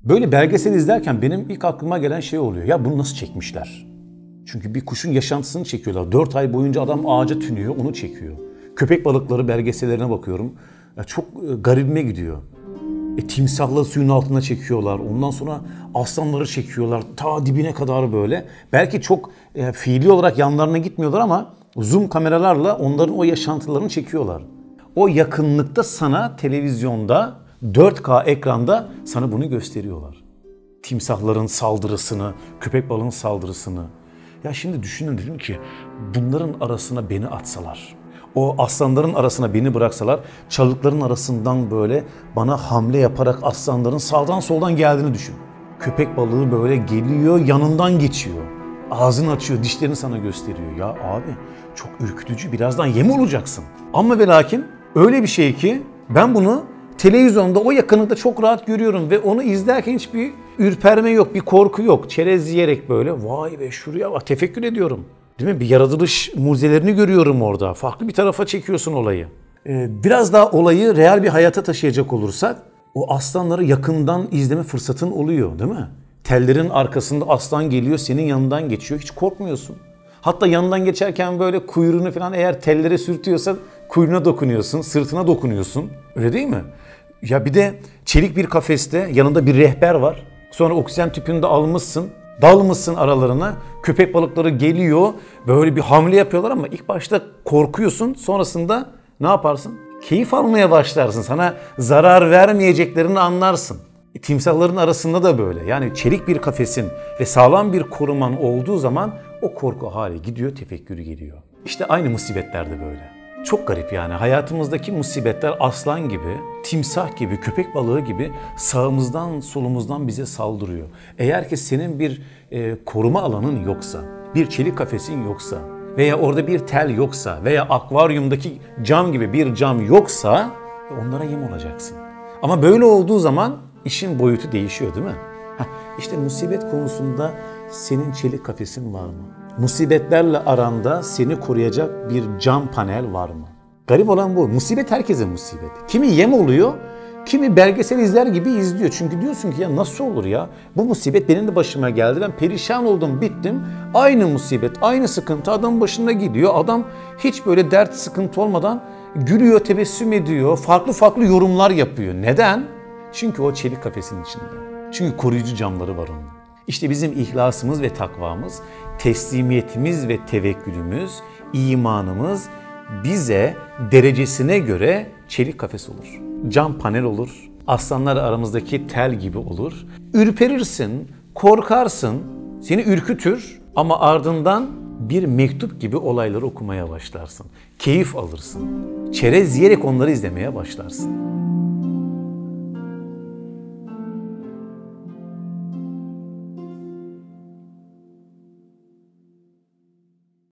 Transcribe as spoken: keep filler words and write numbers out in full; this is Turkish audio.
Böyle belgesel izlerken benim ilk aklıma gelen şey oluyor. Ya bunu nasıl çekmişler? Çünkü bir kuşun yaşantısını çekiyorlar. dört ay boyunca adam ağaca tünüyor, onu çekiyor. Köpek balıkları belgesellerine bakıyorum. Ya çok garibime gidiyor. E, timsahları suyun altına çekiyorlar. Ondan sonra aslanları çekiyorlar. Ta dibine kadar böyle. Belki çok e, fiili olarak yanlarına gitmiyorlar ama zoom kameralarla onların o yaşantılarını çekiyorlar. O yakınlıkta sana televizyonda dört K ekranda sana bunu gösteriyorlar. Timsahların saldırısını, köpek balığının saldırısını. Ya şimdi düşünün, dedim ki bunların arasına beni atsalar, o aslanların arasına beni bıraksalar, çalılıkların arasından böyle bana hamle yaparak aslanların sağdan soldan geldiğini düşün. Köpek balığı böyle geliyor, yanından geçiyor. Ağzını açıyor, dişlerini sana gösteriyor. Ya abi çok ürkütücü, birazdan yem olacaksın. Ama ve lakin öyle bir şey ki ben bunu televizyonda o yakınlıkta çok rahat görüyorum ve onu izlerken hiçbir ürperme yok, bir korku yok. Çerez yiyerek böyle vay be şuraya bak, tefekkür ediyorum. Değil mi? Bir yaratılış muzelerini görüyorum orada. Farklı bir tarafa çekiyorsun olayı. Ee, biraz daha olayı real bir hayata taşıyacak olursak o aslanları yakından izleme fırsatın oluyor, değil mi? Tellerin arkasında aslan geliyor, senin yanından geçiyor. Hiç korkmuyorsun. Hatta yanından geçerken böyle kuyruğunu falan eğer tellere sürtüyorsa kuyruğuna dokunuyorsun, sırtına dokunuyorsun. Öyle değil mi? Ya bir de çelik bir kafeste yanında bir rehber var. Sonra oksijen tüpünü de almışsın. Dalmışsın aralarına. Köpek balıkları geliyor. Böyle bir hamle yapıyorlar ama ilk başta korkuyorsun. Sonrasında ne yaparsın? Keyif almaya başlarsın. Sana zarar vermeyeceklerini anlarsın. E, timsahların arasında da böyle. Yani çelik bir kafesin ve sağlam bir koruman olduğu zaman o korku hali gidiyor, tefekkürü geliyor. İşte aynı musibetler de böyle. Çok garip yani. Hayatımızdaki musibetler aslan gibi, timsah gibi, köpek balığı gibi sağımızdan solumuzdan bize saldırıyor. Eğer ki senin bir e, koruma alanın yoksa, bir çelik kafesin yoksa veya orada bir tel yoksa veya akvaryumdaki cam gibi bir cam yoksa onlara yem olacaksın. Ama böyle olduğu zaman işin boyutu değişiyor, değil mi? Heh, işte musibet konusunda senin çelik kafesin var mı? Musibetlerle aranda seni koruyacak bir cam panel var mı? Garip olan bu. Musibet herkese musibet. Kimi yem oluyor, kimi belgesel izler gibi izliyor. Çünkü diyorsun ki ya nasıl olur ya? Bu musibet benim de başıma geldi. Ben perişan oldum, bittim. Aynı musibet, aynı sıkıntı adam başında gidiyor. Adam hiç böyle dert, sıkıntı olmadan gülüyor, tebessüm ediyor. Farklı farklı yorumlar yapıyor. Neden? Çünkü o çelik kafesin içinde. Çünkü koruyucu camları var onun. İşte bizim ihlasımız ve takvamız, teslimiyetimiz ve tevekkülümüz, imanımız bize derecesine göre çelik kafes olur. Cam panel olur, aslanlar aramızdaki tel gibi olur. Ürperirsin, korkarsın, seni ürkütür ama ardından bir mektup gibi olayları okumaya başlarsın. Keyif alırsın. Çerez yiyerek onları izlemeye başlarsın.